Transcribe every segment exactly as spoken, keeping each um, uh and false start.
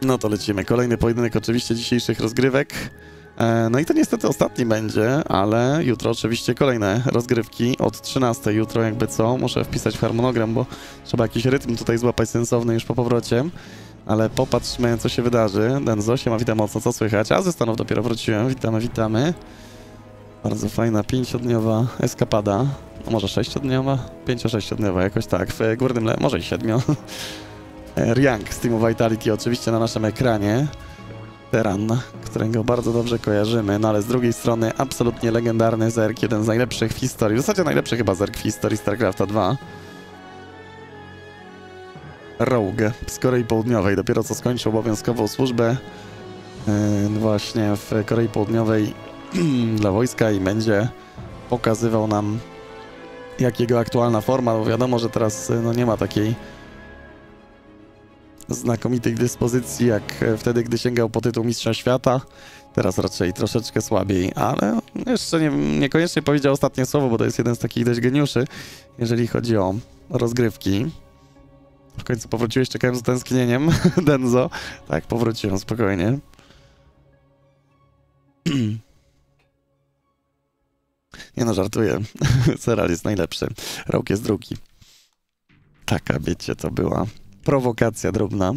No to lecimy. Kolejny pojedynek oczywiście dzisiejszych rozgrywek. E, no i to niestety ostatni będzie, ale jutro oczywiście kolejne rozgrywki od trzynastej. Jutro jakby co, muszę wpisać w harmonogram, bo trzeba jakiś rytm tutaj złapać sensowny już po powrocie. Ale popatrzmy, co się wydarzy. Denzo, siema, witam mocno, co słychać? A ze Stanów dopiero wróciłem, witamy, witamy. Bardzo fajna pięciodniowa eskapada. No może sześciodniowa? Pięcio-sześciodniowa, jakoś tak. W górnym le... może i siedmiu. Riang z Teamu Vitality oczywiście na naszym ekranie. Teran, którego bardzo dobrze kojarzymy, no ale z drugiej strony absolutnie legendarny Zerg, jeden z najlepszych w historii, w zasadzie najlepszy chyba Zerg w historii StarCrafta dwa. Rogue z Korei Południowej, dopiero co skończył obowiązkową służbę yy, właśnie w Korei Południowej dla wojska i będzie pokazywał nam, jak jego aktualna forma, bo wiadomo, że teraz no, nie ma takiej znakomitych dyspozycji jak wtedy, gdy sięgał po tytuł Mistrza Świata. Teraz raczej troszeczkę słabiej, ale jeszcze nie, niekoniecznie powiedział ostatnie słowo, bo to jest jeden z takich dość geniuszy, jeżeli chodzi o rozgrywki. W końcu powróciłeś, czekałem z tęsknieniem, Denzo. Tak, powróciłem, spokojnie. Nie no, żartuję. Seral jest najlepszy. Rogue jest drugi. Taka, wiecie, to była prowokacja drobna.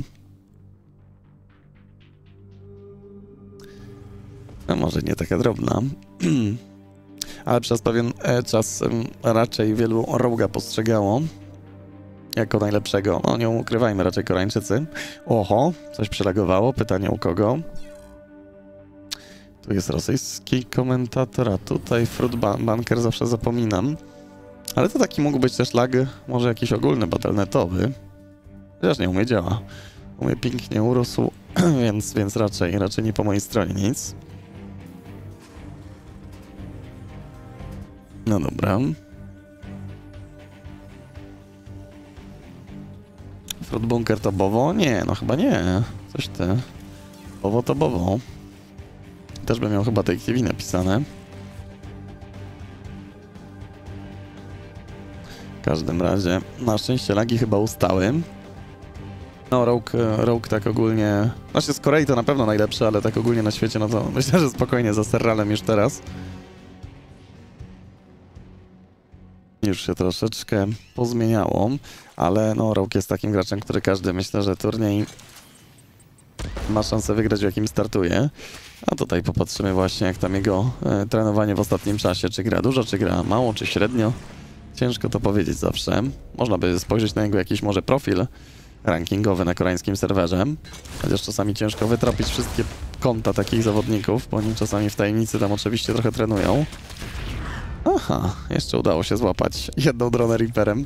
No może nie taka drobna. Ale przez pewien czas raczej wielu Rogue'a postrzegało jako najlepszego. No nie ukrywajmy, raczej Koreańczycy. Oho, coś przelagowało. Pytanie u kogo? Tu jest rosyjski komentator, a tutaj Fruit Bunker, zawsze zapominam. Ale to taki mógł być też lag, może jakiś ogólny battlenetowy. Chociaż nie umie, działa. Umie pięknie urósł, więc, więc raczej, raczej nie po mojej stronie nic. No dobra. Fruit Bunker to Bowo? Nie, no chyba nie. Coś ty. Bowo to Bowo. Też bym miał chyba tej T V napisane. W każdym razie, na szczęście lagi chyba ustały. No, Rogue, Rogue tak ogólnie... Znaczy z Korei to na pewno najlepszy, ale tak ogólnie na świecie, no to myślę, że spokojnie za Serralem już teraz. Już się troszeczkę pozmieniało, ale no Rogue jest takim graczem, który każdy, myślę, że turniej ma szansę wygrać, w jakim startuje. A tutaj popatrzymy właśnie, jak tam jego e, trenowanie w ostatnim czasie. Czy gra dużo, czy gra mało, czy średnio. Ciężko to powiedzieć zawsze. Można by spojrzeć na jego jakiś może profil rankingowy na koreańskim serwerze. Chociaż czasami ciężko wytropić wszystkie konta takich zawodników, bo oni czasami w tajemnicy tam oczywiście trochę trenują. Aha, jeszcze udało się złapać jedną dronę Reaperem.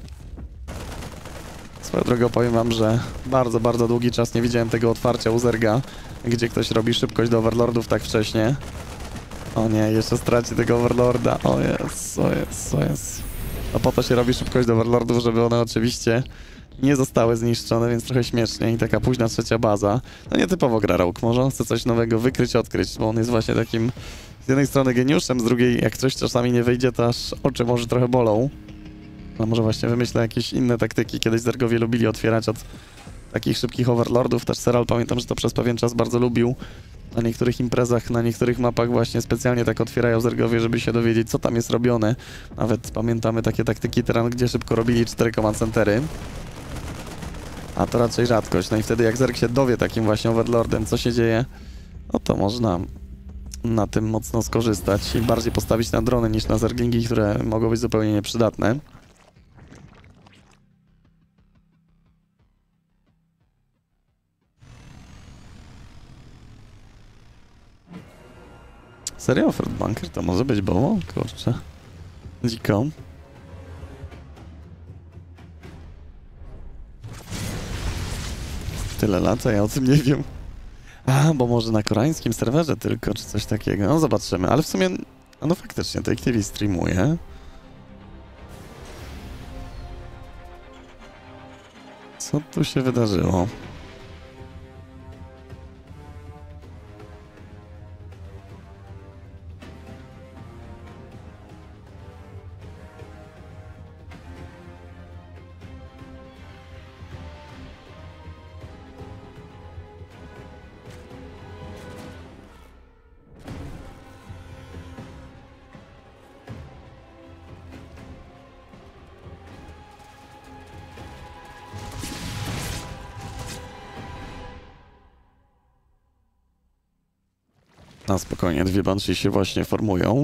Swoją drogą powiem wam, że bardzo, bardzo długi czas nie widziałem tego otwarcia u Zerga, gdzie ktoś robi szybkość do Overlordów tak wcześnie. O nie, jeszcze straci tego Overlorda. O jest, o jest, o jest. No po to się robi szybkość do Overlordów, żeby one oczywiście nie zostały zniszczone, więc trochę śmiesznie i taka późna trzecia baza. No nietypowo gra Rogue, może on chce coś nowego wykryć, odkryć, bo on jest właśnie takim z jednej strony geniuszem, z drugiej jak coś czasami nie wyjdzie, to aż oczy może trochę bolą. No może właśnie wymyślę jakieś inne taktyki. Kiedyś Zergowie lubili otwierać od takich szybkich Overlordów. Też Seral, pamiętam, że to przez pewien czas bardzo lubił. Na niektórych imprezach, na niektórych mapach właśnie specjalnie tak otwierają Zergowie, żeby się dowiedzieć, co tam jest robione. Nawet pamiętamy takie taktyki Teran, gdzie szybko robili cztery command centery. A to raczej rzadkość. No i wtedy jak Zerg się dowie takim właśnie Overlordem, co się dzieje, no to można na tym mocno skorzystać i bardziej postawić na drony niż na Zerglingi, które mogą być zupełnie nieprzydatne. Serio? Fruit Bunker to może być Bowo? Kurczę. Dziko. Tyle lat, a ja o tym nie wiem. A, bo może na koreańskim serwerze tylko, czy coś takiego. No zobaczymy, ale w sumie... No faktycznie, to T V streamuje. Co tu się wydarzyło? Na spokojnie, dwie Banshee się właśnie formują.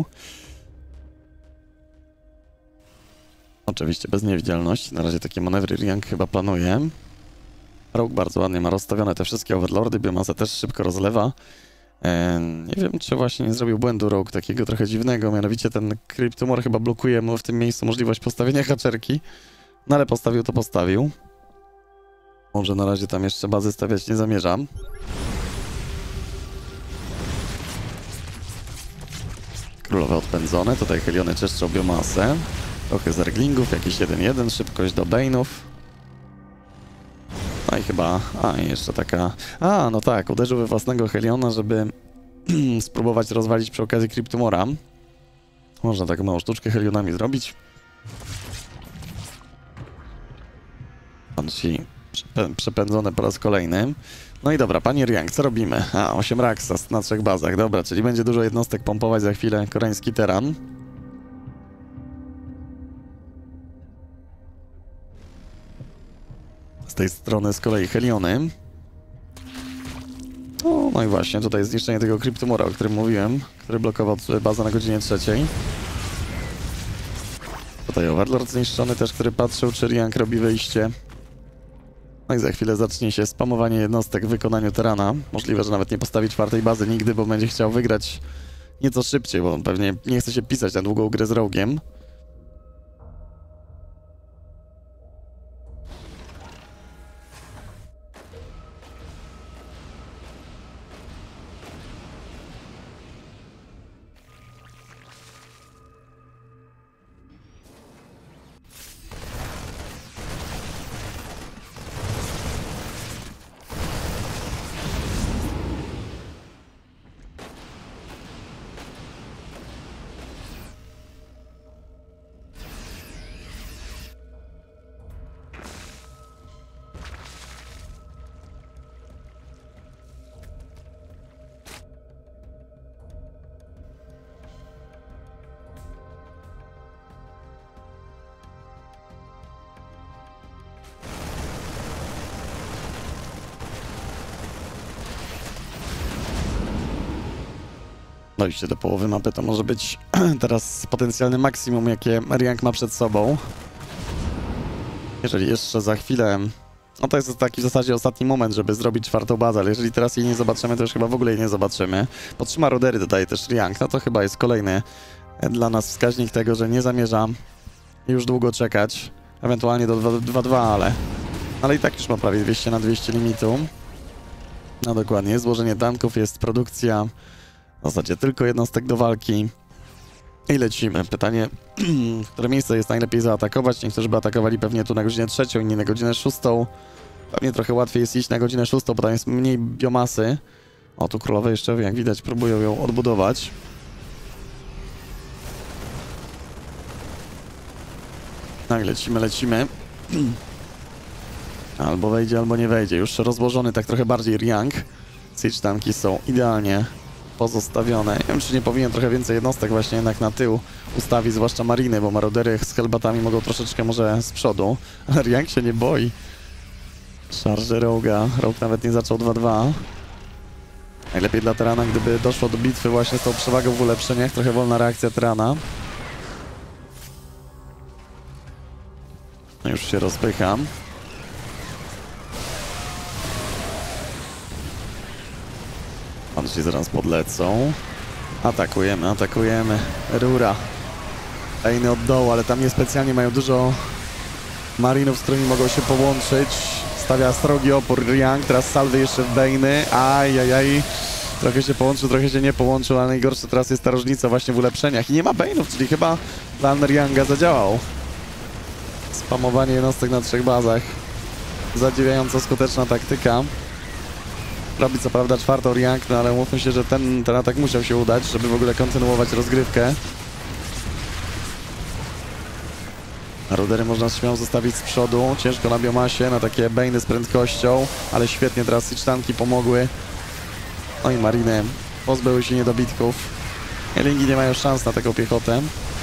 Oczywiście bez niewidzialności. Na razie takie manewry Riang chyba planuje. Rogue bardzo ładnie ma rozstawione te wszystkie overlordy. Biomasa też szybko rozlewa. Eee, nie wiem, czy właśnie nie zrobił błędu Rogue takiego trochę dziwnego. Mianowicie ten Cryptomore chyba blokuje mu w tym miejscu możliwość postawienia haczerki. No ale postawił to postawił. Może na razie tam jeszcze bazy stawiać nie zamierzam. Królowe odpędzone. Tutaj Heliony czyszczą biomasę. Trochę zerglingów, jakiś jeden jeden, szybkość do Bane'ów. No i chyba... A, i jeszcze taka... A, no tak, uderzył we własnego Heliona, żeby spróbować rozwalić przy okazji Cryptomora. Można taką małą sztuczkę Helionami zrobić. Banshee przepędzone po raz kolejny. No i dobra, panie Riang, co robimy? A, osiem Raksas na trzech bazach. Dobra, czyli będzie dużo jednostek pompować za chwilę koreański teran. Z tej strony z kolei Heliony. O, no i właśnie, tutaj zniszczenie tego Cryptomora, o którym mówiłem, który blokował bazę na godzinie trzeciej. Tutaj Overlord zniszczony też, który patrzył, czy Riang robi wyjście. No i za chwilę zacznie się spamowanie jednostek w wykonaniu terana. Możliwe, że nawet nie postawi czwartej bazy nigdy, bo będzie chciał wygrać nieco szybciej, bo on pewnie nie chce się pisać na długą grę z Rogue'iem. Dojście do połowy mapy to może być teraz potencjalny maksimum, jakie Riang ma przed sobą. Jeżeli jeszcze za chwilę... No to jest taki w zasadzie ostatni moment, żeby zrobić czwartą bazę, ale jeżeli teraz jej nie zobaczymy, to już chyba w ogóle jej nie zobaczymy. Podtrzyma Rodery, dodaje też Riang. No to chyba jest kolejny dla nas wskaźnik tego, że nie zamierza już długo czekać. Ewentualnie do dwa dwa, ale... Ale i tak już ma prawie dwieście na dwieście limitu. No dokładnie, złożenie tanków, jest produkcja... W zasadzie tylko jednostek do walki. I lecimy. Pytanie, w które miejsce jest najlepiej zaatakować? Niektórzy by atakowali pewnie tu na godzinę trzecią, inni na godzinę szóstą. Pewnie trochę łatwiej jest iść na godzinę szóstą, bo tam jest mniej biomasy. O, tu królowe jeszcze, jak widać, próbują ją odbudować. No i lecimy, lecimy. Albo wejdzie, albo nie wejdzie. Już rozłożony tak trochę bardziej Riang. Siege tanki są idealnie pozostawione. Nie wiem, czy nie powinien trochę więcej jednostek właśnie jednak na tył ustawić, zwłaszcza mariny, bo marodery z helbatami mogą troszeczkę może z przodu. Ale Riang się nie boi. Szarże Rogue'a. Rogue nawet nie zaczął dwa dwa. Najlepiej dla terana, gdyby doszło do bitwy właśnie z tą przewagą w ulepszeniach. Trochę wolna reakcja terana. No już się rozpycham. Banshee zaraz podlecą. Atakujemy, atakujemy. Rura. Ejny od dołu, ale tam niespecjalnie mają dużo marinów, z którymi mogą się połączyć. Stawia srogi opór Riang, teraz salwy jeszcze w Bejny. Ajajaj. Trochę się połączył, trochę się nie połączył, ale najgorsze teraz jest ta różnica właśnie w ulepszeniach. I nie ma Bejnów, czyli chyba plan Rianga zadziałał. Spamowanie jednostek na trzech bazach. Zadziwiająco skuteczna taktyka. Robi co prawda czwartą Riang, no ale mówmy się, że ten, ten atak musiał się udać, żeby w ogóle kontynuować rozgrywkę. Rudery można śmiało zostawić z przodu, ciężko na biomasie, na takie Bane'y z prędkością, ale świetnie teraz siege tanki pomogły. No i mariny pozbyły się niedobitków. Elingi nie mają szans na taką piechotę.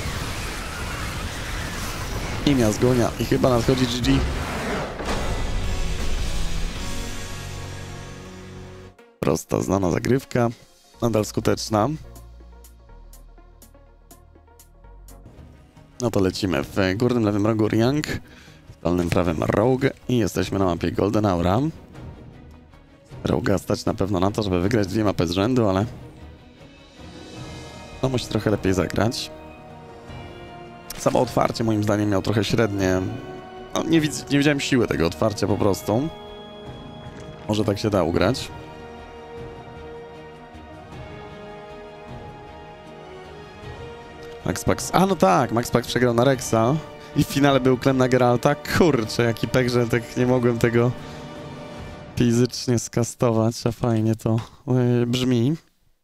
I miazgonia, i chyba nadchodzi G G. Prosta, znana zagrywka. Nadal skuteczna. No to lecimy w górnym lewym rogu Riang, w dolnym prawym Rogue i jesteśmy na mapie Golden Aura. Rogue'a stać na pewno na to, żeby wygrać dwie mapy z rzędu, ale no musi trochę lepiej zagrać. Samo otwarcie moim zdaniem miał trochę średnie. No, nie, widz, nie widziałem siły tego otwarcia po prostu. Może tak się da ugrać. Max Pax. A no tak, Max Pax przegrał na Rexa. I w finale był klem na Geralta. Kurczę, jaki pek, że tak nie mogłem tego fizycznie skastować, a fajnie to yy, brzmi.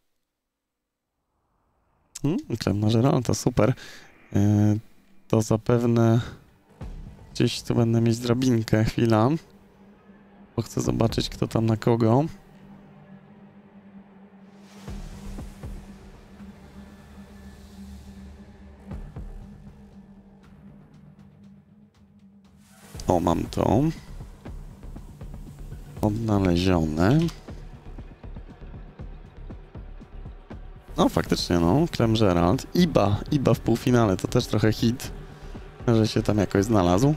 Hmm, klem na Geralta, super. Yy, to zapewne gdzieś tu będę mieć drabinkę, chwila. Bo chcę zobaczyć, kto tam na kogo. O, mam to. Odnalezione. No, faktycznie, no. Clem Geralt. Iba. Iba w półfinale. To też trochę hit, że się tam jakoś znalazł.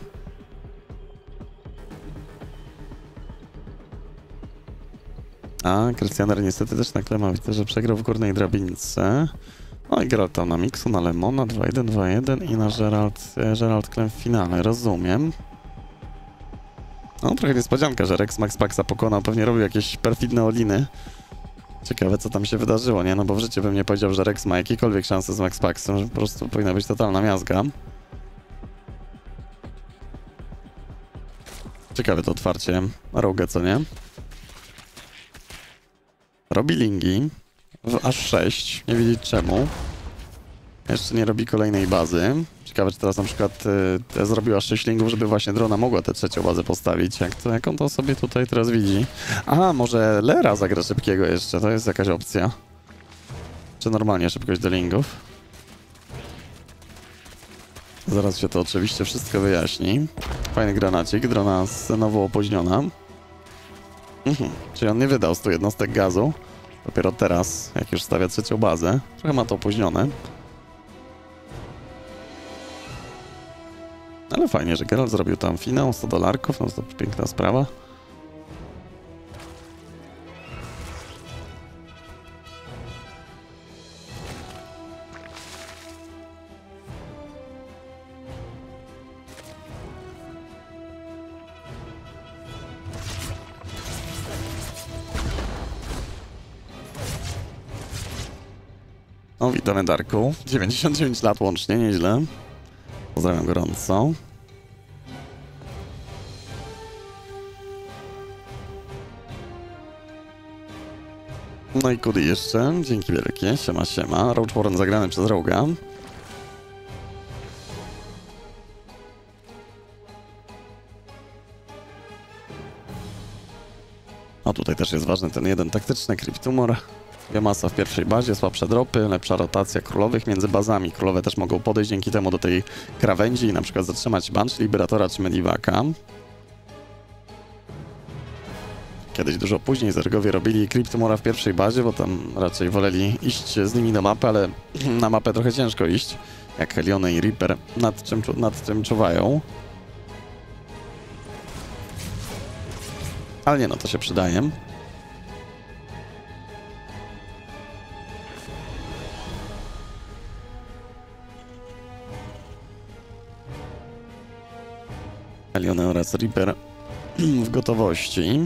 A, Krystianer niestety też na Klema widzę, że przegrał w górnej drabince. No i Geralt tam na Miksu, na Lemona, dwa jeden, dwa jeden i na Geralt, Geralt Klem w finale, rozumiem. No, trochę niespodzianka, że Rex Max Paxa pokonał, pewnie robił jakieś perfidne oliny. Ciekawe, co tam się wydarzyło, nie? No bo w życiu bym nie powiedział, że Rex ma jakiekolwiek szanse z Max Paxem, że po prostu powinna być totalna miazga. Ciekawe to otwarcie Rogue, co nie? Robi lingi w aż sześć, nie wiedzieć czemu. Jeszcze nie robi kolejnej bazy. Ciekawe, czy teraz na przykład y, zrobiła sześć lingów, żeby właśnie drona mogła tę trzecią bazę postawić. Jak, to, jak on to sobie tutaj teraz widzi? A, może Lera zagra szybkiego jeszcze, to jest jakaś opcja. Czy normalnie szybkość do lingów? Zaraz się to oczywiście wszystko wyjaśni. Fajny granacik, drona scenowo opóźniona. Mhm. Czyli on nie wydał stu jednostek gazu. Dopiero teraz, jak już stawia trzecią bazę. Trochę ma to opóźnione. Ale fajnie, że Geralt zrobił tam finał, sto dolarków, no to piękna sprawa. O, witamy Darku. dziewięćdziesiąt dziewięć lat łącznie, nieźle. Pozdrawiam gorąco. No i Kudy jeszcze, dzięki wielkie, siema siema. Roach Warren zagrany przez Rogue'a. O, tutaj też jest ważny ten jeden taktyczny Cryptumor. Masa w pierwszej bazie, słabsze dropy, lepsza rotacja królowych między bazami. Królowe też mogą podejść dzięki temu do tej krawędzi i na przykład zatrzymać Banshee, Liberatora czy Medivaka. Kiedyś dużo później Zergowie robili Cryptumora w pierwszej bazie, bo tam raczej woleli iść z nimi na mapę, ale na mapę trochę ciężko iść, jak Heliony i Reaper nad czym, nad tym czuwają. Ale nie no, to się przydaje. Heliony oraz Reaper w gotowości.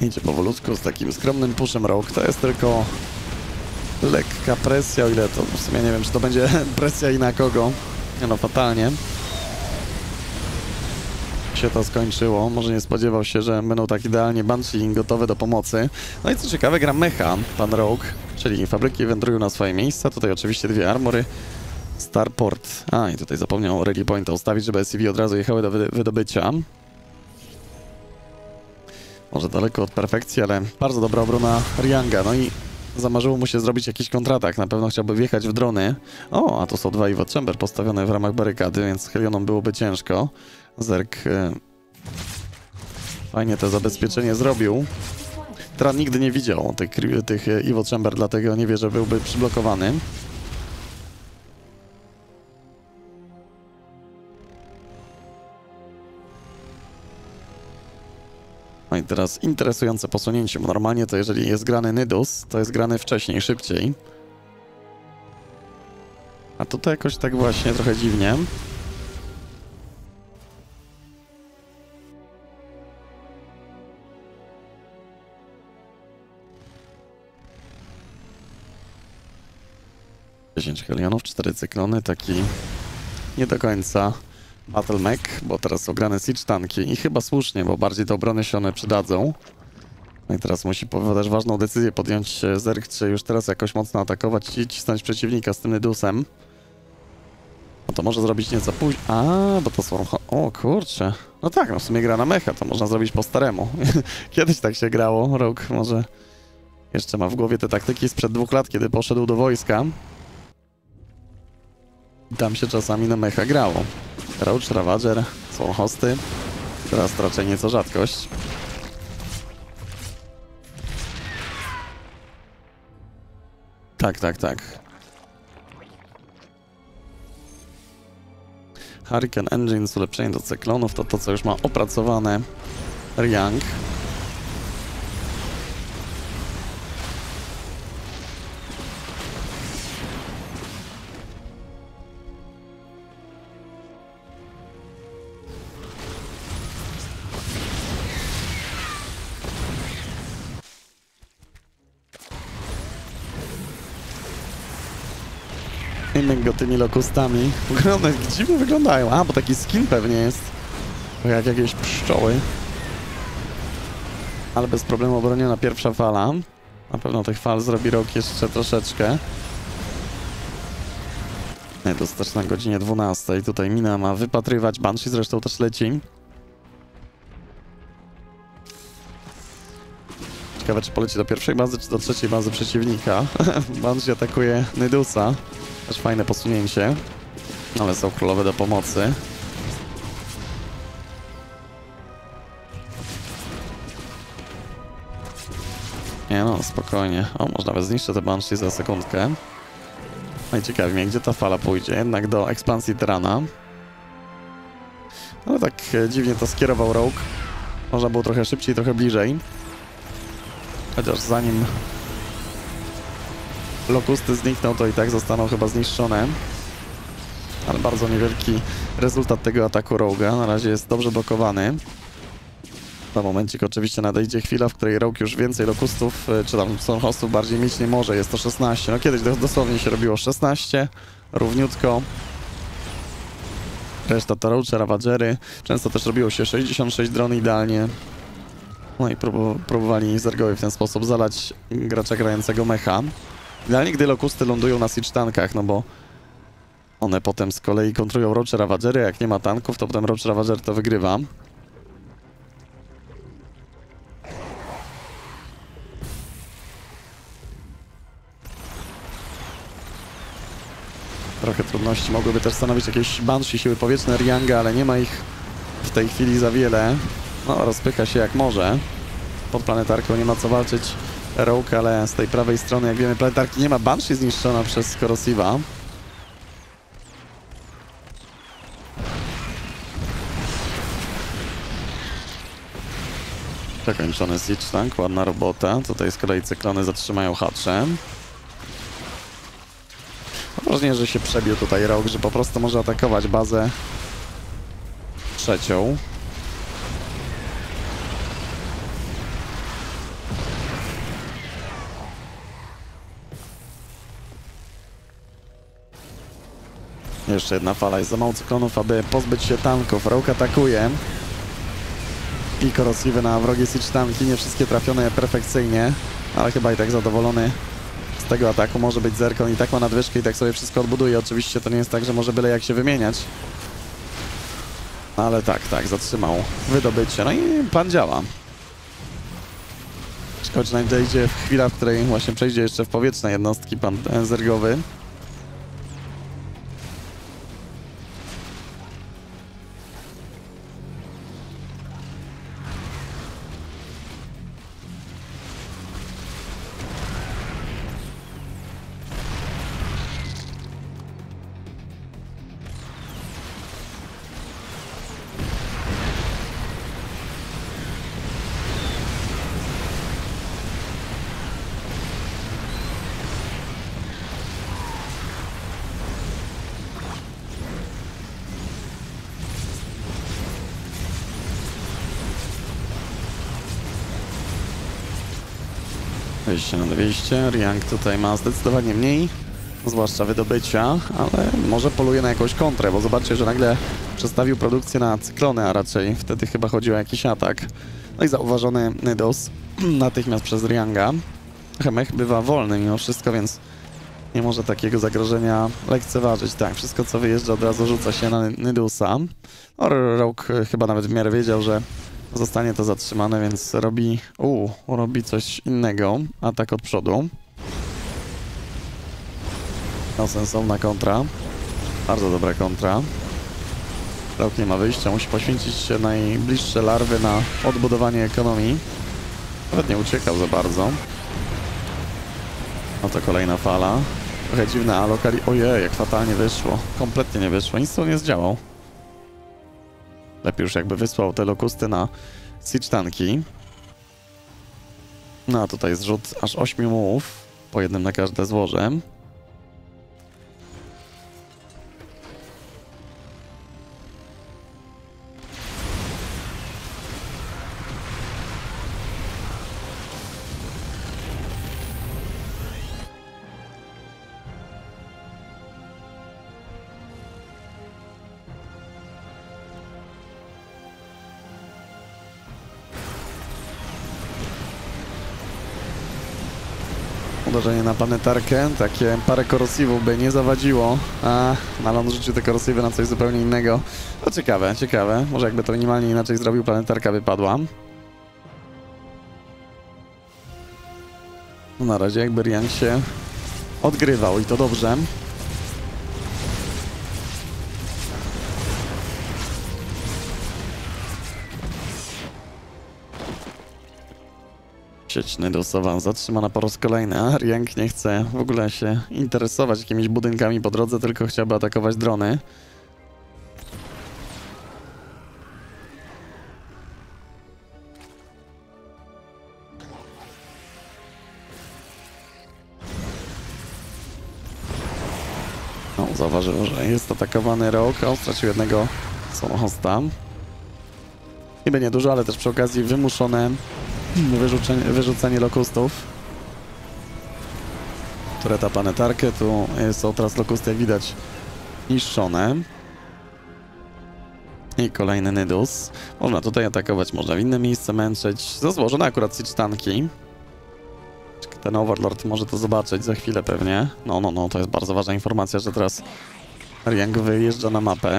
Idzie powolutku z takim skromnym puszem Rogue. To jest tylko lekka presja, o ile to w sumie nie wiem, czy to będzie presja i na kogo. Nie no, fatalnie się to skończyło. Może nie spodziewał się, że będą tak idealnie Banshee gotowe do pomocy. No i co ciekawe, gra mecha, pan Rogue, czyli fabryki wędrują na swoje miejsca. Tutaj oczywiście dwie armory. Starport. A, i tutaj zapomniał Rally Pointa ustawić, żeby S C V od razu jechały do wydobycia. Może daleko od perfekcji, ale bardzo dobra obrona Rianga. No i zamarzyło mu się zrobić jakiś kontratak. Na pewno chciałby wjechać w drony. O, a to są dwa Evo Chamber postawione w ramach barykady, więc Helionom byłoby ciężko. Zerg e, fajnie to zabezpieczenie zrobił. Teraz nigdy nie widział tych, tych Evo Chamber, dlatego nie wie, że byłby przyblokowany. No i teraz interesujące posunięcie, bo normalnie to jeżeli jest grany Nidus, to jest grany wcześniej, szybciej. A tutaj jakoś tak właśnie trochę dziwnie. dziesięć Helionów, cztery cyklony, taki nie do końca Battle Mech, bo teraz są grane siege tanki i chyba słusznie, bo bardziej do obrony się one przydadzą. No i teraz musi też ważną decyzję podjąć Zerg, czy już teraz jakoś mocno atakować i cisnąć przeciwnika z tym Nidusem. No to może zrobić nieco później. A, bo to są... O kurczę. No tak, no w sumie gra na mecha, to można zrobić po staremu. Kiedyś tak się grało, Rogue może jeszcze ma w głowie te taktyki sprzed dwóch lat, kiedy poszedł do wojska. I tam się czasami na mecha grało. Roach, Ravager, są hosty. Teraz to raczej nieco rzadkość. Tak, tak, tak. Hurricane Engines, ulepszenie do cyklonów, to to, co już ma opracowane Riang. Innych go tymi lokustami. One dziwnie wyglądają. A, bo taki skin pewnie jest. Jak jakieś pszczoły. Ale bez problemu obroniona pierwsza fala. Na pewno tych fal zrobi rok jeszcze troszeczkę. Nie, to też na godzinie dwunastej. Tutaj Mina ma wypatrywać. Banshee zresztą też leci. Ciekawe, czy poleci do pierwszej bazy, czy do trzeciej bazy przeciwnika. Banshee atakuje Nidusa. Też fajne posunięcie. Ale są królowe do pomocy. Nie no, spokojnie. O, może nawet zniszczę te Banshee za sekundkę. No i ciekawi mnie, gdzie ta fala pójdzie. Jednak do ekspansji Tyrana. Ale tak dziwnie to skierował Rogue. Można było trochę szybciej, trochę bliżej. Chociaż zanim lokusty znikną, to i tak zostaną chyba zniszczone. Ale bardzo niewielki rezultat tego ataku Rogue'a. Na razie jest dobrze blokowany. Na momencik oczywiście nadejdzie chwila, w której Rogue już więcej lokustów, czy tam Stormhostów bardziej mieć nie może. Jest to szesnaście. No kiedyś dosłownie się robiło szesnaście. Równiutko. Reszta to Roach, Ravagery. Często też robiło się sześćdziesiąt sześć drony idealnie. No i prób próbowali Zergowie w ten sposób zalać gracza grającego mecha. Idealnie, gdy lokusty lądują na siege tankach, no bo one potem z kolei kontrują Roach, Ravagery. Jak nie ma tanków, to potem Roach, Ravager to wygrywa. Trochę trudności mogłyby też stanowić jakieś Banshee, siły powietrzne Rianga, ale nie ma ich w tej chwili za wiele. No, rozpycha się jak może. Pod planetarką nie ma co walczyć Rogue, ale z tej prawej strony, jak wiemy, planetarki nie ma. Banshee zniszczona przez Corrosiva. Zakończony siege tank, ładna robota. Tutaj z kolei cyklony zatrzymają hacze. Ważnie, że się przebił tutaj Rogue, że po prostu może atakować bazę trzecią. Jeszcze jedna fala, jest za mało cyklonów, aby pozbyć się tanków. Rogue atakuje. I korosiwy na wrogie siege tanki, nie wszystkie trafione perfekcyjnie, ale chyba i tak zadowolony z tego ataku może być Zerkon i tak ma nadwyżkę i tak sobie wszystko odbuduje. Oczywiście to nie jest tak, że może byle jak się wymieniać. Ale tak, tak, zatrzymał wydobycie. No i plan działa. Szkodzi nadejdzie w chwila, w której właśnie przejdzie jeszcze w powietrzne jednostki pan Zergowy. Wyjście na dwieście, Riang tutaj ma zdecydowanie mniej, zwłaszcza wydobycia, ale może poluje na jakąś kontrę, bo zobaczcie, że nagle przestawił produkcję na cyklony, a raczej wtedy chyba chodziło o jakiś atak. No i zauważony Nydos natychmiast przez Rianga. Hemech bywa wolny mimo wszystko, więc nie może takiego zagrożenia lekceważyć. Tak, wszystko co wyjeżdża od razu rzuca się na Nydusa. No, Rogue chyba nawet w miarę wiedział, że zostanie to zatrzymane, więc robi... Uuu, robi coś innego. Atak od przodu. No, sensowna kontra. Bardzo dobra kontra. Rogue nie ma wyjścia, musi poświęcić się najbliższe larwy na odbudowanie ekonomii. Nawet nie uciekał za bardzo. No to kolejna fala. Trochę dziwne, a lokali... Ojej, jak fatalnie wyszło. Kompletnie nie wyszło, nic tu nie zdziałał. Lepiej już jakby wysłał te lokusty na siege tanki. No a tutaj zrzut aż ośmiu mułów, po jednym na każde złoże. Uderzenie na planetarkę, takie parę korosywów by nie zawadziło, a na ląd rzucił te korosywy na coś zupełnie innego. To ciekawe, ciekawe. Może jakby to minimalnie inaczej zrobił, planetarka wypadła. No na razie jakby Riang się odgrywał i to dobrze. Sieć Nydosowa zatrzymana po raz kolejny, a Riang nie chce w ogóle się interesować jakimiś budynkami po drodze, tylko chciałby atakować drony. No, zauważył, że jest atakowany Rogue, a stracił jednego samochosta. Niby niedużo, ale też przy okazji wymuszone Wyrzucenie, wyrzucenie lokustów. Tureta planetarkę, tu są teraz lokusty, jak widać, niszczone. I kolejny Nydus. Można tutaj atakować, można w inne miejsce męczyć. Zazłożone akurat siege tanki. Ten Overlord może to zobaczyć za chwilę pewnie. No, no, no, to jest bardzo ważna informacja, że teraz Riang wyjeżdża na mapę.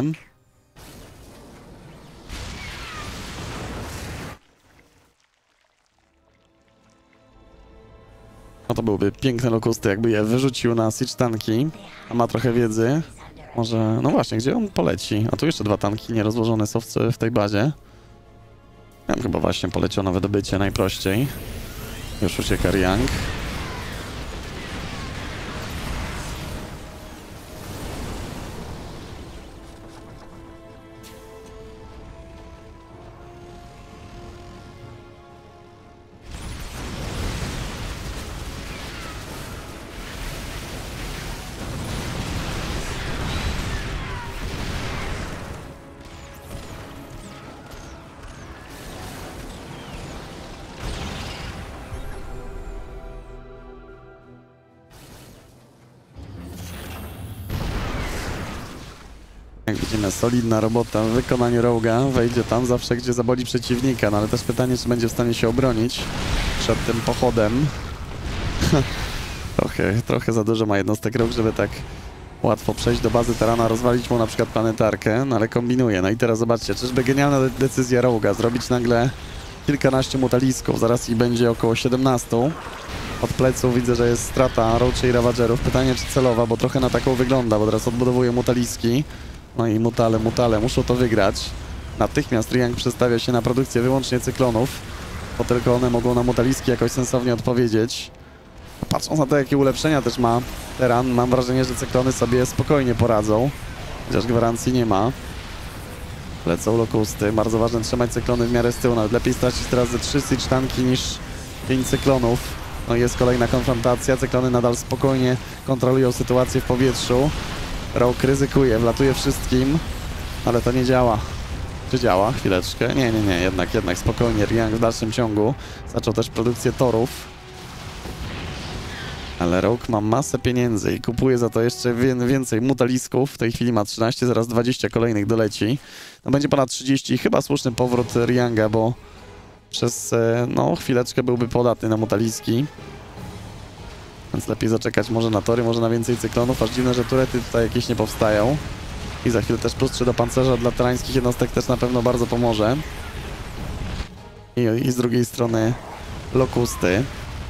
No to byłyby piękne lokusty, jakby je wyrzucił na siege tanki, a ma trochę wiedzy. Może, no właśnie, gdzie on poleci? A tu jeszcze dwa tanki nierozłożone są w, w tej bazie. Ja bym chyba właśnie poleciał na wydobycie najprościej. Już ucieka Riang. Jak widzimy, solidna robota w wykonaniu Rogue'a. Wejdzie tam zawsze, gdzie zaboli przeciwnika, no ale też pytanie, czy będzie w stanie się obronić przed tym pochodem. trochę, trochę za dużo ma jednostek Rogue, żeby tak łatwo przejść do bazy Terrana, rozwalić mu na przykład planetarkę, no ale kombinuje. No i teraz zobaczcie, czyżby genialna de decyzja Rogue'a zrobić nagle kilkanaście mutalisków, zaraz ich będzie około siedemnastu. Od pleców widzę, że jest strata Roaczy i Ravagerów. Pytanie, czy celowa, bo trochę na taką wygląda, bo teraz odbudowuje mutaliski. No i mutale, mutale, muszą to wygrać. Natychmiast Riang przestawia się na produkcję wyłącznie cyklonów, bo tylko one mogą na mutaliski jakoś sensownie odpowiedzieć. Patrząc na to, jakie ulepszenia też ma Terran, mam wrażenie, że cyklony sobie spokojnie poradzą, chociaż gwarancji nie ma. Lecą lokusty, bardzo ważne trzymać cyklony w miarę z tyłu, nawet lepiej stracić teraz ze trzy siege tanki niż pięć cyklonów. No i jest kolejna konfrontacja, cyklony nadal spokojnie kontrolują sytuację w powietrzu. Rogue ryzykuje, wlatuje wszystkim, ale to nie działa. Czy działa? Chwileczkę. Nie, nie, nie, jednak, jednak spokojnie. Riang w dalszym ciągu zaczął też produkcję torów. Ale Rogue ma masę pieniędzy i kupuje za to jeszcze więcej mutalisków. W tej chwili ma trzynaście, zaraz dwadzieścia kolejnych doleci. No będzie ponad trzydzieści. Chyba słuszny powrót Rianga, bo przez no chwileczkę byłby podatny na mutaliski. Więc lepiej zaczekać może na tory, może na więcej cyklonów. Aż dziwne, że turety tutaj jakieś nie powstają. I za chwilę też plus trzy do pancerza dla terańskich jednostek też na pewno bardzo pomoże. I, i z drugiej strony lokusty.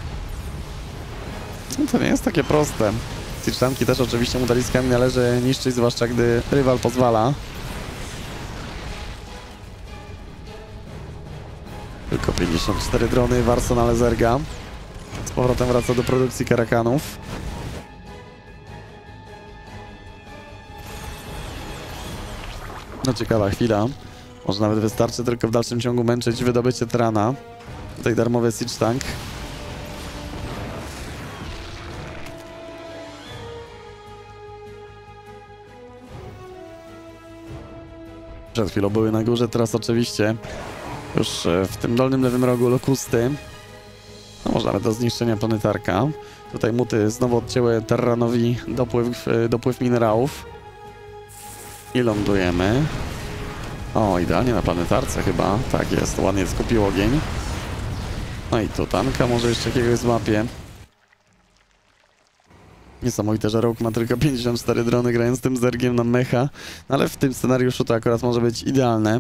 No to nie jest takie proste. Siege tanki też oczywiście mutaliskami należy niszczyć, zwłaszcza gdy rywal pozwala. Tylko pięćdziesiąt cztery drony w arsenale Zerga. Z powrotem wraca do produkcji karakanów. No ciekawa chwila. Może nawet wystarczy tylko w dalszym ciągu męczyć wydobycie Terrana. Tutaj darmowy siege tank. Przed chwilą były na górze, teraz oczywiście już w tym dolnym lewym rogu lokusty. No może nawet do zniszczenia planetarka. Tutaj muty znowu odcięły Terranowi dopływ, dopływ minerałów. I lądujemy. O, idealnie na planetarce chyba. Tak jest, ładnie skupił ogień. No i tu tanka może jeszcze jakiegoś złapie. Niesamowite, że Rogue ma tylko pięćdziesiąt cztery drony, grając tym zergiem na mecha. No ale w tym scenariuszu to akurat może być idealne.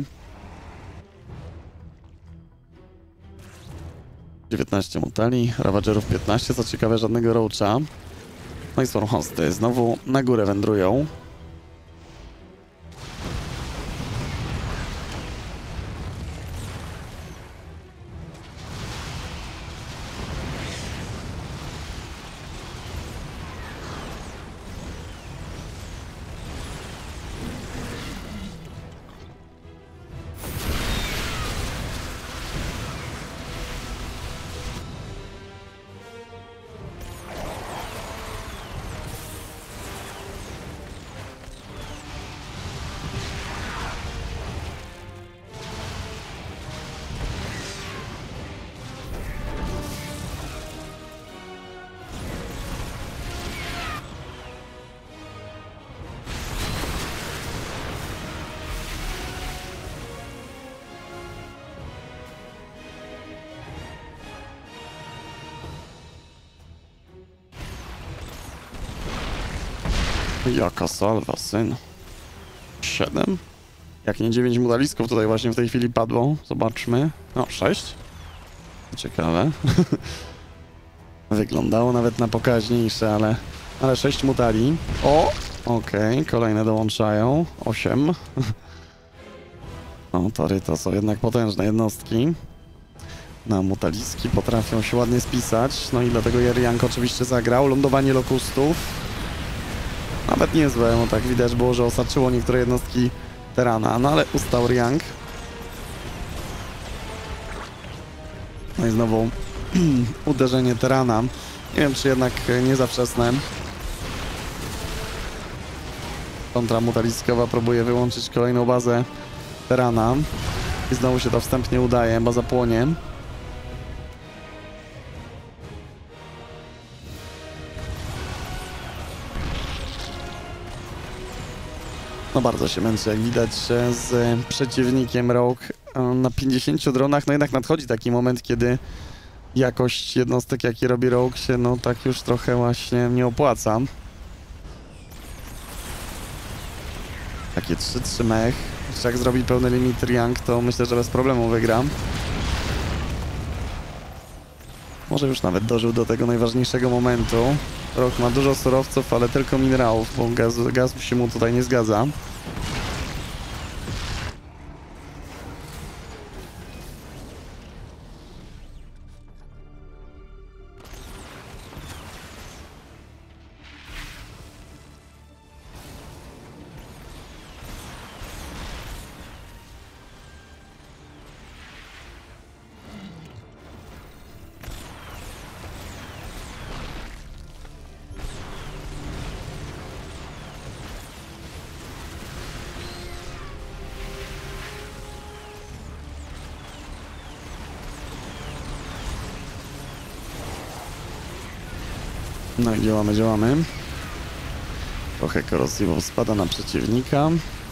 dziewiętnaście mutali, Ravagerów piętnaście, co ciekawe żadnego Roacha. No i Stormhosty znowu na górę wędrują. Jaka salwa, syn. siedem? Jak nie dziewięć mutalisków tutaj właśnie w tej chwili padło. Zobaczmy. No, sześć. Ciekawe. Wyglądało nawet na pokaźniejsze, ale... Ale sześć mutali. O! Okej, okay, kolejne dołączają. osiem. No, tory to są jednak potężne jednostki. Na mutaliski potrafią się ładnie spisać. No i dlatego Riang oczywiście zagrał. Lądowanie lokustów. Nawet niezłe, no tak widać było, że osaczyło niektóre jednostki Terrana, no ale ustał Riang. No i znowu uderzenie Terrana. Nie wiem, czy jednak nie za wczesne. Kontra mutaliskowa próbuje wyłączyć kolejną bazę Terrana. I znowu się to wstępnie udaje, baza płonie. No bardzo się męczy, jak widać, z przeciwnikiem Rogue na pięćdziesięciu dronach. No jednak nadchodzi taki moment, kiedy jakość jednostek, jaki robi Rogue, się no tak już trochę właśnie nie opłaca. Takie trzy trzy mech. Jeszcze jak zrobi pełny limit Riang, to myślę, że bez problemu wygra. Może już nawet dożył do tego najważniejszego momentu. Rogue ma dużo surowców, ale tylko minerałów, bo gaz, gaz się mu tutaj nie zgadza. No i działamy, działamy. Trochę korosywów spada na przeciwnika.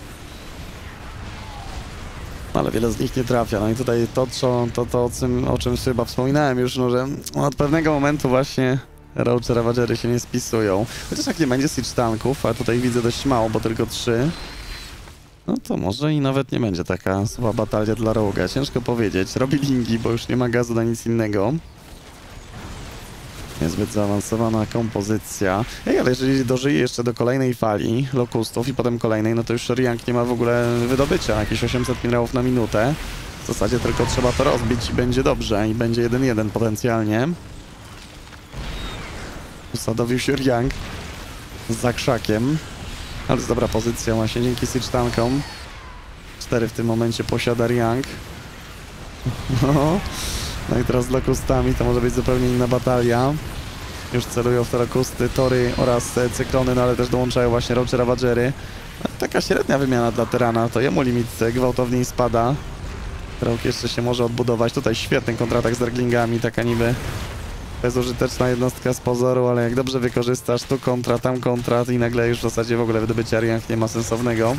Ale wiele z nich nie trafia. No i tutaj to, co, to, to o, czym, o czym chyba wspominałem już, no, że od pewnego momentu właśnie Roach Ravagery się nie spisują. Chociaż jak nie będzie siege tanków, a tutaj widzę dość mało, bo tylko trzy, no to może i nawet nie będzie taka słaba batalia dla Rogue'a. Ciężko powiedzieć. Robi lingi, bo już nie ma gazu na nic innego. Niezbyt zaawansowana kompozycja. Ej, ale jeżeli dożyje jeszcze do kolejnej fali lokustów i potem kolejnej, no to już Riang nie ma w ogóle wydobycia. Jakieś osiemset minerałów na minutę. W zasadzie tylko trzeba to rozbić i będzie dobrze. I będzie jeden jeden potencjalnie. Usadowił się Riang za krzakiem. Ale jest dobra pozycja właśnie dzięki siege tankom. Cztery w tym momencie posiada Riang. No. No i teraz z lokustami to może być zupełnie inna batalia. Już celują w te lokusty, tory oraz cyklony, no ale też dołączają właśnie Roach Ravagery. No, taka średnia wymiana dla Terana, to jemu limit gwałtowniej spada. Rogue jeszcze się może odbudować. Tutaj świetny kontratak z Zerglingami, taka niby bezużyteczna jednostka z pozoru, ale jak dobrze wykorzystasz tu kontra, tam kontra i nagle już w zasadzie w ogóle wydobycia Riang nie ma sensownego.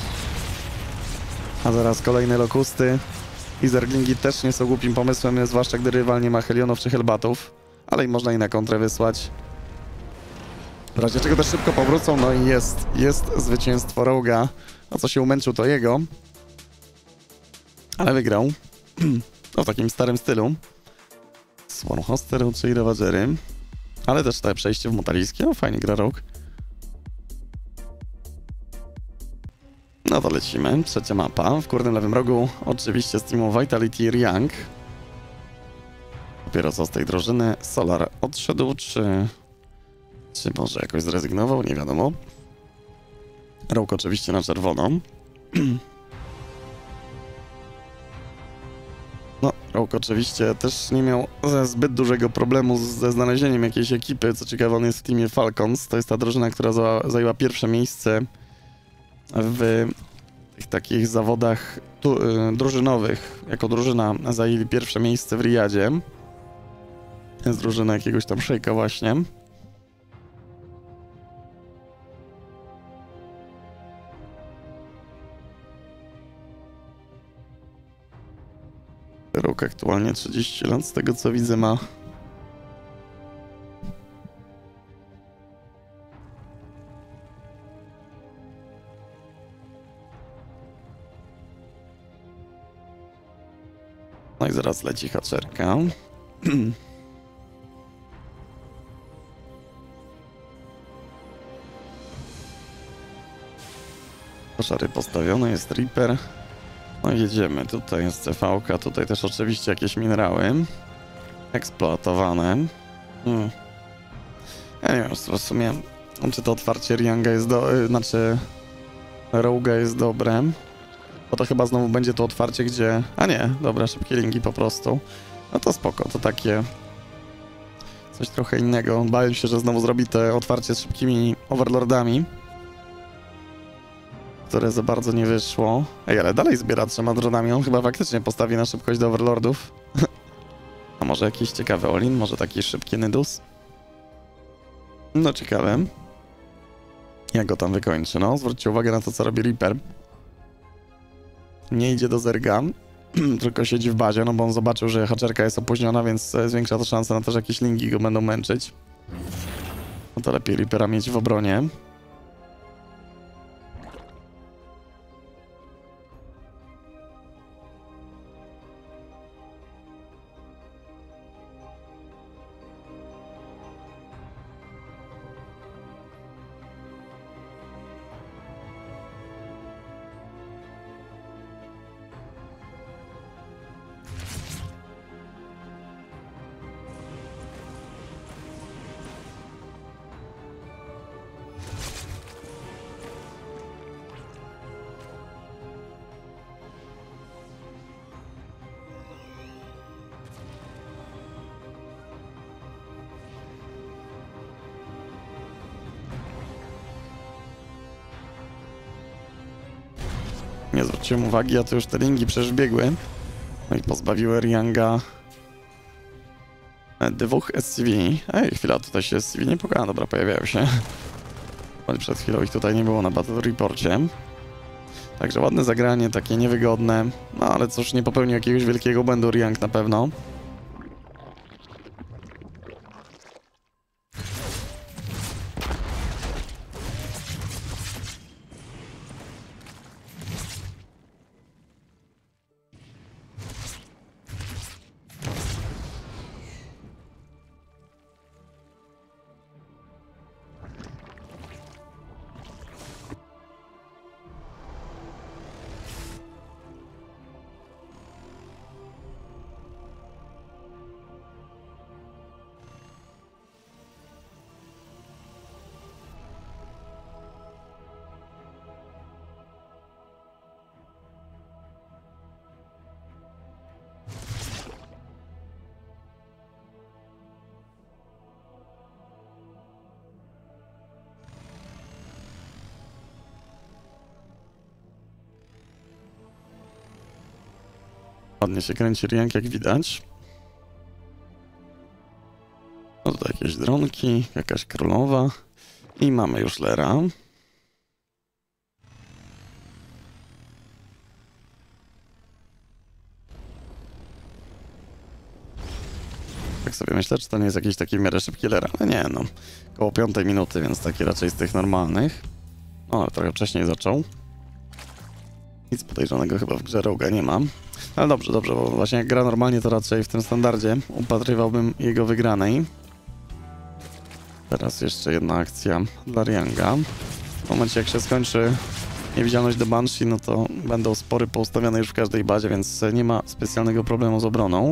A zaraz kolejne lokusty. I Zerglingi też nie są głupim pomysłem, zwłaszcza gdy rywal nie ma Helionów czy Hellbatów. Ale i można i na kontrę wysłać. W razie czego też szybko powrócą, no i jest, jest zwycięstwo Rogue'a. A co się umęczył, to jego. Ale wygrał. No w takim starym stylu. Swarmhoster, czyli Ravagery. Ale też te przejście w mutalijskie. O, fajnie gra Rogue. No to lecimy. Trzecia mapa. W górnym lewym rogu oczywiście z teamu Vitality Riang. Dopiero co z tej drużyny Solar odszedł, czy... Czy może jakoś zrezygnował? Nie wiadomo. Rogue oczywiście na czerwono. No, Rogue oczywiście też nie miał zbyt dużego problemu ze znalezieniem jakiejś ekipy. Co ciekawe, on jest w teamie Falcons. To jest ta drużyna, która zajęła pierwsze miejsce w tych takich zawodach tu, y, drużynowych. Jako drużyna zajęli pierwsze miejsce w Riyadzie. To jest drużyna jakiegoś tam szejka właśnie. Rok aktualnie trzydzieści lat, z tego co widzę ma. No i zaraz leci haczerka. Koszary postawione, jest Reaper. No i jedziemy. Tutaj jest C V K, tutaj też oczywiście jakieś minerały. Eksploatowane. Hmm. Ja nie wiem, w sumie, czy to otwarcie Rianga jest do... Znaczy... Rogue'a jest dobre. Bo to chyba znowu będzie to otwarcie, gdzie... A nie, dobra, szybkie linki po prostu. No to spoko, to takie... Coś trochę innego. Bałem się, że znowu zrobi te otwarcie z szybkimi overlordami. Które za bardzo nie wyszło. Ej, ale dalej zbiera trzema dronami. On chyba faktycznie postawi na szybkość do overlordów. A może jakiś ciekawy Olin? Może taki szybki Nydus? No ciekawe. Jak go tam wykończy? No, zwróćcie uwagę na to, co robi Reaper. Nie idzie do Zerga, tylko siedzi w bazie, no bo on zobaczył, że haczerka jest opóźniona, więc zwiększa to szansę na to, że jakieś linki go będą męczyć. No to lepiej Reapera mieć w obronie. Nie zwróciłem uwagi, a to już te linki przecież biegły. No i pozbawiły Rianga dwóch S C V. Ej, chwila, tutaj się S C V nie pokazała. Dobra, pojawiają się. Przed chwilą ich tutaj nie było na Battle Reporcie. Także ładne zagranie, takie niewygodne. No ale cóż, nie popełnił jakiegoś wielkiego błędu Riang na pewno. Ładnie się kręci Riang, jak widać. No tutaj jakieś dronki, jakaś królowa. I mamy już Lera. Tak sobie myślę, czy to nie jest jakiś taki w miarę szybki Lera, ale nie, no. Koło piątej minuty, więc taki raczej z tych normalnych. O, ale trochę wcześniej zaczął. Nic podejrzanego chyba w grze Roga nie mam. Ale dobrze, dobrze, bo właśnie jak gra normalnie, to raczej w tym standardzie upatrywałbym jego wygranej. Teraz jeszcze jedna akcja dla Rianga. W momencie, jak się skończy niewidzialność do Banshee, no to będą spory poustawiane już w każdej bazie, więc nie ma specjalnego problemu z obroną.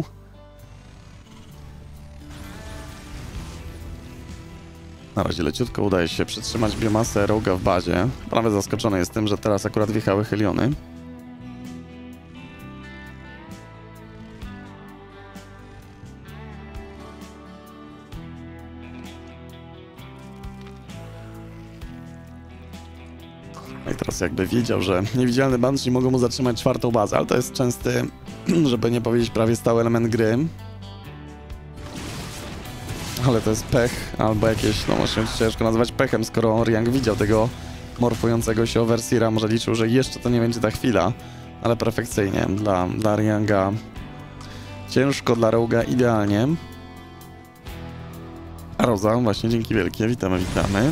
Na razie leciutko udaje się przytrzymać biomasę Roga w bazie. Prawie zaskoczony jest tym, że teraz akurat wjechały Heliony. No i teraz jakby wiedział, że niewidzialne Banshee mogą mu zatrzymać czwartą bazę, ale to jest częsty, żeby nie powiedzieć prawie stały element gry. Ale to jest pech, albo jakieś, no może ciężko nazwać pechem, skoro Riang widział tego morfującego się Overseera, może liczył, że jeszcze to nie będzie ta chwila, ale perfekcyjnie dla, dla Rianga. Ciężko, dla Roga idealnie. A Roza, właśnie dzięki wielkie, witamy, witamy.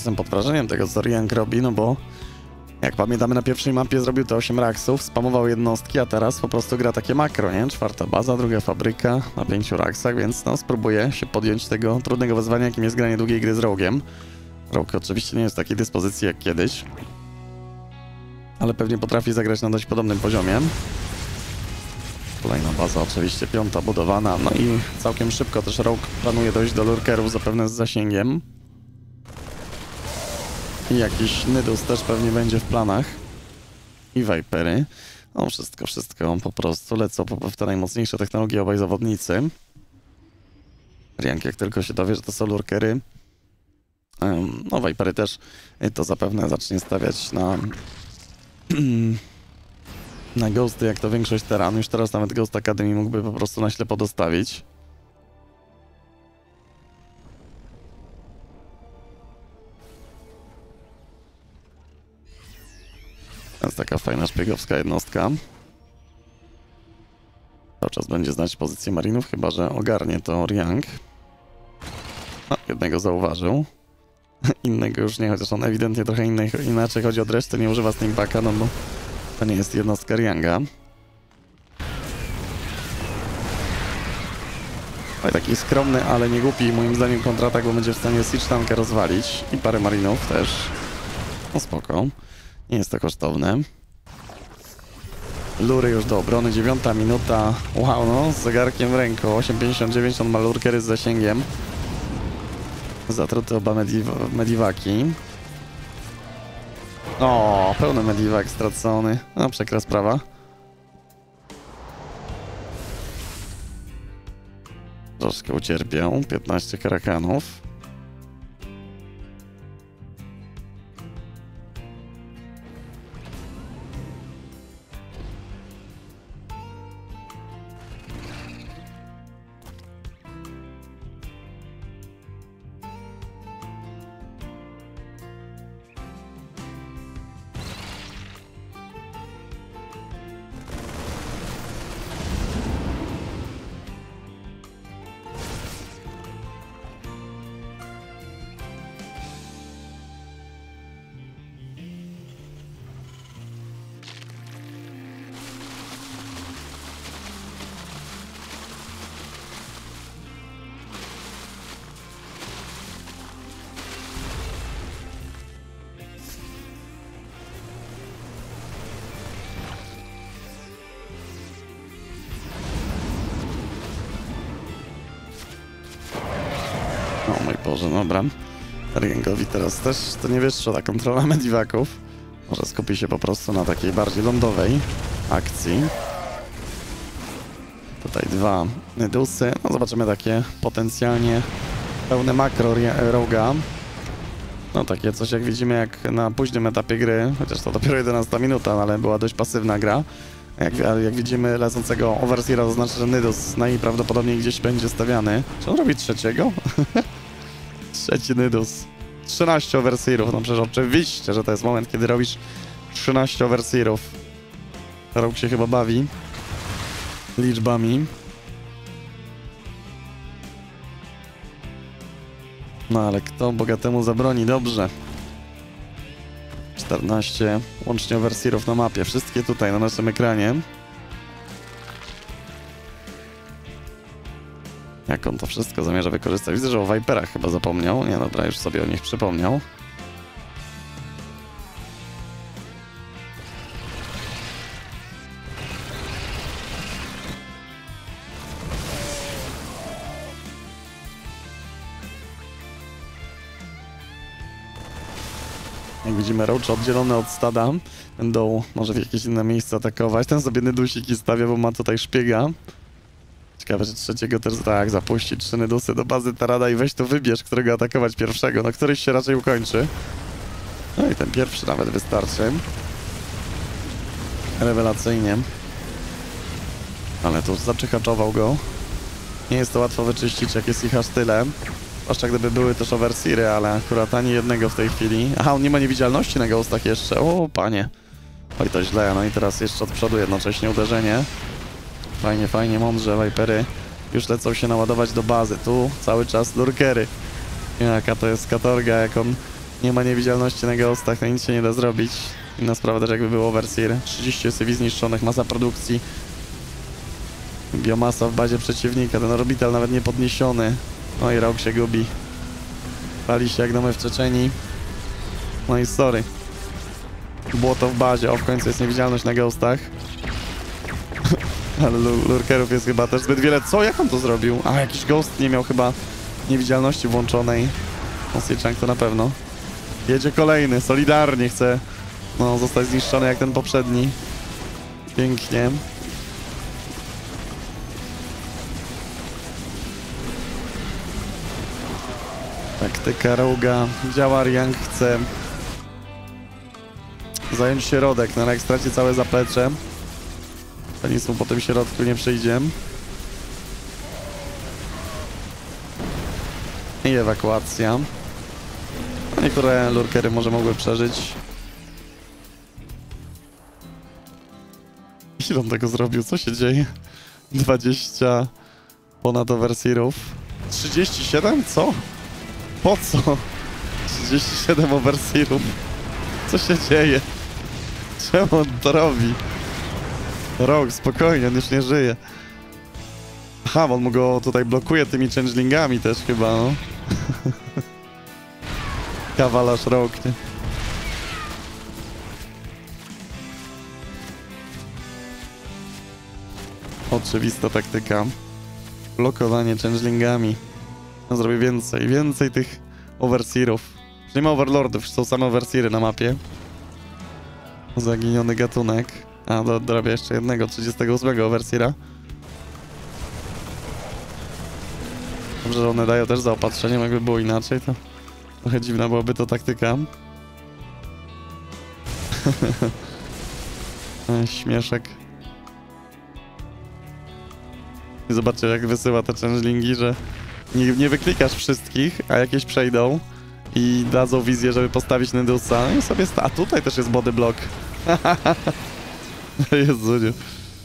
jestem pod wrażeniem tego, co Riang robi, no bo jak pamiętamy, na pierwszej mapie zrobił te osiem raksów, spamował jednostki, a teraz po prostu gra takie makro, nie? Czwarta baza, druga fabryka na pięciu raksach, więc no spróbuję się podjąć tego trudnego wyzwania, jakim jest granie długiej gry z Rogue'iem. Rogue oczywiście nie jest w takiej dyspozycji jak kiedyś, ale pewnie potrafi zagrać na dość podobnym poziomie. Kolejna baza oczywiście, piąta budowana, no i całkiem szybko też Rogue planuje dojść do lurkerów, zapewne z zasięgiem. I jakiś Nidus też pewnie będzie w planach. I Vipery. No wszystko, wszystko po prostu lecą w te najmocniejsze technologie obaj zawodnicy. Riang jak tylko się dowie, że to są lurkery, no Vipery też, to zapewne zacznie stawiać na na ghosty, jak to większość teran. Już teraz nawet Ghost Academy mógłby po prostu na ślepo dostawić. To jest taka fajna szpiegowska jednostka. Cały czas będzie znać pozycję marinów, chyba że ogarnie to Riang. No, jednego zauważył. Innego już nie, chociaż on ewidentnie trochę inny, inaczej chodzi od reszty, nie używa Stingbacka, no bo to nie jest jednostka Rianga. Ale taki skromny, ale nie głupi, moim zdaniem kontratak, bo będzie w stanie Siege Tanka rozwalić. I parę marinów też. No spoko. Nie jest to kosztowne. Lury już do obrony, dziewiąta minuta. Wow, no, z zegarkiem w ręku. osiem pięćdziesiąt dziewięć, on ma lurkery z zasięgiem. Zatruty oba mediw mediwaki. O, pełny mediwak stracony. No, przykra sprawa. Troszkę ucierpiał. piętnaście karakanów. O mój Boże, dobra. Riangowi teraz też to nie wyższa ta kontrola mediwaków. Może skupi się po prostu na takiej bardziej lądowej akcji. Tutaj dwa Nidusy. No zobaczymy takie potencjalnie pełne makro Rogue'a. No takie coś jak widzimy jak na późnym etapie gry, chociaż to dopiero jedenasta minuta, ale była dość pasywna gra. Jak, jak widzimy lecącego Overseera, to znaczy, że Nidus najprawdopodobniej gdzieś będzie stawiany. Czy on robi trzeciego? Trzeci Nidus. trzynaście Overseerów, no przecież oczywiście, że to jest moment, kiedy robisz trzynaście Overseerów. Rogue się chyba bawi liczbami. No ale kto bogatemu zabroni? Dobrze. czternaście łącznie Overseerów na mapie. Wszystkie tutaj na naszym ekranie. Jak on to wszystko zamierza wykorzystać? Widzę, że o Viperach chyba zapomniał. Nie, dobra, już sobie o nich przypomniał. Jak widzimy, roache oddzielone od stada będą może w jakieś inne miejsce atakować. Ten sobie Nidusiki stawia, bo ma tutaj szpiega. Ciekawe, że trzeciego też tak zapuści trzy Nidusy do bazy Tarada i weź tu wybierz, którego atakować pierwszego. No któryś się raczej ukończy. No i ten pierwszy nawet wystarczy. Rewelacyjnie. Ale tu zaczyhaczował go. Nie jest to łatwo wyczyścić, jak jest ich aż tyle. Zwłaszcza gdyby były też overseery, ale akurat ani jednego w tej chwili. Aha, on nie ma niewidzialności na ghostach jeszcze. O, panie. Oj, to źle. No i teraz jeszcze od przodu jednocześnie uderzenie. Fajnie, fajnie, mądrze. Vipery już lecą się naładować do bazy. Tu cały czas lurkery. Jaka to jest katorga, jak on Nie ma niewidzialności na ghostach, to nic się nie da zrobić. Inna sprawa też jakby był overseer. trzydzieści S U V zniszczonych, masa produkcji. Biomasa w bazie przeciwnika, ten orbital nawet nie podniesiony. No i Rogue się gubi. Pali się jak domy w Czeczenii. No i sorry. Błoto w bazie, o w końcu jest niewidzialność na ghostach. Ale lurkerów jest chyba też zbyt wiele. Co? Jak on to zrobił? A, jakiś ghost nie miał chyba niewidzialności włączonej. Osyczank to na pewno. Jedzie kolejny, solidarnie chce no, zostać zniszczony jak ten poprzedni. Pięknie. Taktyka Roga. Działa, Riang chce zająć środek, no ale jak straci całe zaplecze, to nic mu po tym środku nie przyjdzie. I ewakuacja. Niektóre lurkery może mogły przeżyć. Ile on tego zrobił? Co się dzieje? dwadzieścia ponad overseerów. trzydzieści siedem? Co? Po co? trzydzieści siedem overseerów. Co się dzieje? Czemu on to robi? Rogue, spokojnie, on już nie żyje. Aha, on mu go tutaj blokuje tymi changelingami też chyba, no. Kawalarz Rogue, nie? Oczywista taktyka. Blokowanie changelingami. No, zrobię więcej, więcej tych overseerów. Nie ma overlordów, są same overseery na mapie. Zaginiony gatunek. A, do, dorobię jeszcze jednego, trzydziestego ósmego overseera. Dobrze, że one dają też zaopatrzenie, jakby było inaczej, to trochę dziwna byłaby to taktyka. Śmieszek. I zobaczcie, jak wysyła te changelingi, że nie, nie wyklikasz wszystkich, a jakieś przejdą i dadzą wizję, żeby postawić Nedusa. No i sobie sta... A tutaj też jest body block. Jezuniu.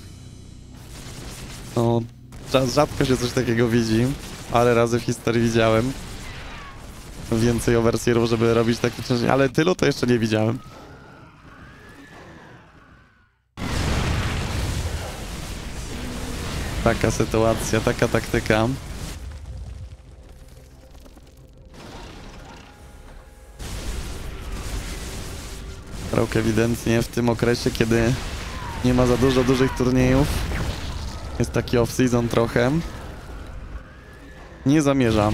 No, rzadko się coś takiego widzi, ale razy w historii widziałem. Więcej overseerów, żeby robić takie changelingi, ale tylu to jeszcze nie widziałem. Taka sytuacja, taka taktyka. Rogue ewidentnie w tym okresie, kiedy nie ma za dużo dużych turniejów, jest taki off-season trochę. Nie zamierzam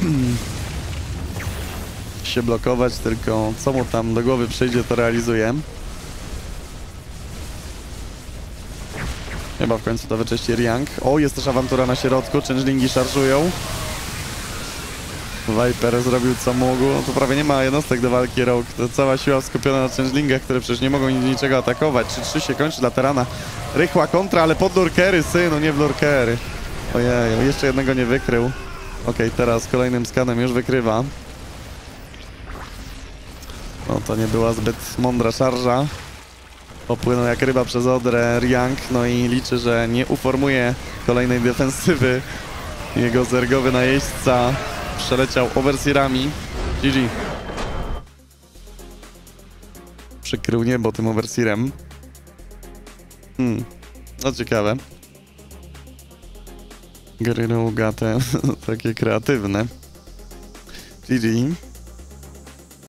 się blokować, tylko co mu tam do głowy przyjdzie, to realizuję. Chyba w końcu to wyczyści Riang. O, jest też awantura na środku, changelingi szarżują. Viper zrobił co mógł. No to prawie nie ma jednostek do walki Rogue. To cała siła skupiona na changelingach, które przecież nie mogą niczego atakować. trzy trzy się kończy dla Terana. Rychła kontra, ale pod lurkery, synu, nie w lurkery. Ojej, jeszcze jednego nie wykrył. Okej, okay, teraz kolejnym skanem już wykrywa. No to nie była zbyt mądra szarża. Popłynął jak ryba przez Odrę Riang, no i liczy, że nie uformuje kolejnej defensywy. Jego zergowy najeźdźca przeleciał overseerami. G G. Przykrył niebo tym overseerem. Hmm, no ciekawe. Gry Rogate, takie kreatywne. G G.